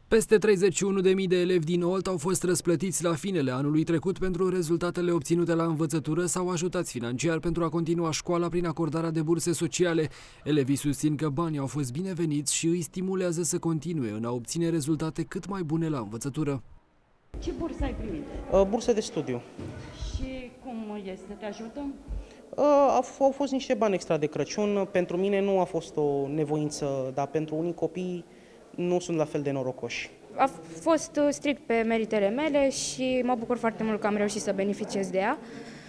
Peste 31.000 de elevi din Olt au fost răsplătiți la finele anului trecut pentru rezultatele obținute la învățătură sau ajutați financiar pentru a continua școala prin acordarea de burse sociale. Elevii susțin că banii au fost bineveniți și îi stimulează să continue în a obține rezultate cât mai bune la învățătură. Ce bursă ai primit? Bursă de studiu. Și cum este? Te ajută? Au fost niște bani extra de Crăciun. Pentru mine nu a fost o nevoință, dar pentru unii copii nu sunt la fel de norocoși. A fost strict pe meritele mele și mă bucur foarte mult că am reușit să beneficiez de ea.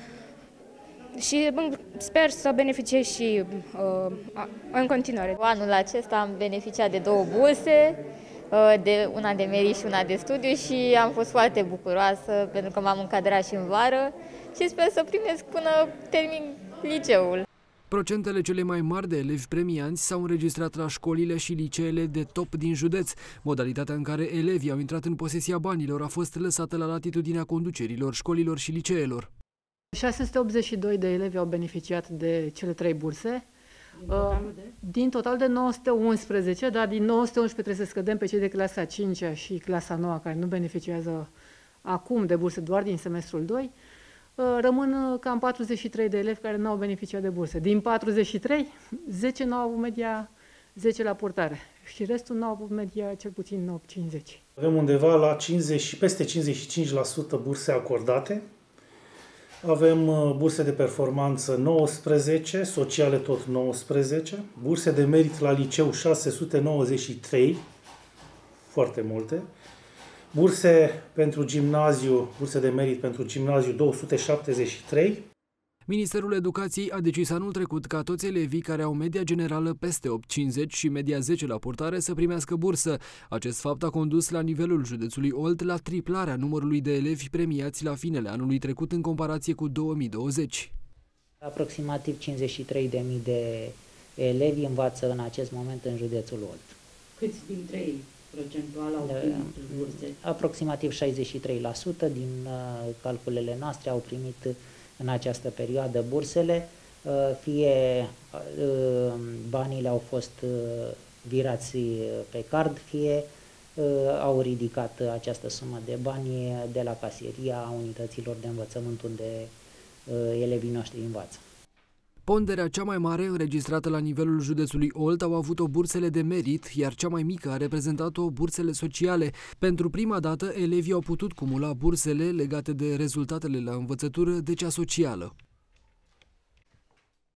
Și sper să beneficiez și în continuare. Anul acesta am beneficiat de 2 burse, de una de merit și una de studiu și am fost foarte bucuroasă pentru că m-am încadrat și în vară și sper să primesc până termin liceul. Procentele cele mai mari de elevi premianți s-au înregistrat la școlile și liceele de top din județ. Modalitatea în care elevii au intrat în posesia banilor a fost lăsată la latitudinea conducerilor școlilor și liceelor. 682 de elevi au beneficiat de cele 3 burse. Din total de 911, dar din 911 trebuie să scădem pe cei de clasa 5-a și clasa 9-a care nu beneficiază acum de burse doar din semestrul 2. Rămân cam 43 de elevi care nu au beneficiat de burse. Din 43, 10 nu au avut media 10 la purtare și restul nu au avut media cel puțin 8-50. Avem undeva la peste 55% burse acordate. Avem burse de performanță 19, sociale tot 19, burse de merit la liceu 693, foarte multe. Burse pentru gimnaziu, burse de merit pentru gimnaziu 273. Ministerul Educației a decis anul trecut ca toți elevii care au media generală peste 8,50 și media 10 la purtare să primească bursă. Acest fapt a condus la nivelul județului Olt la triplarea numărului de elevi premiați la finele anului trecut în comparație cu 2020. Aproximativ 53.000 de elevi învață în acest moment în județul Olt. Câți dintre ei procentual au primit burse? Aproximativ 63% din calculele noastre au primit în această perioadă bursele, fie banii au fost virați pe card, fie au ridicat această sumă de bani de la casieria unităților de învățământ unde elevii noștri învață. Ponderea cea mai mare înregistrată la nivelul județului Olt au avut-o bursele de merit, iar cea mai mică a reprezentat-o bursele sociale. Pentru prima dată, elevii au putut cumula bursele legate de rezultatele la învățătură de cea socială.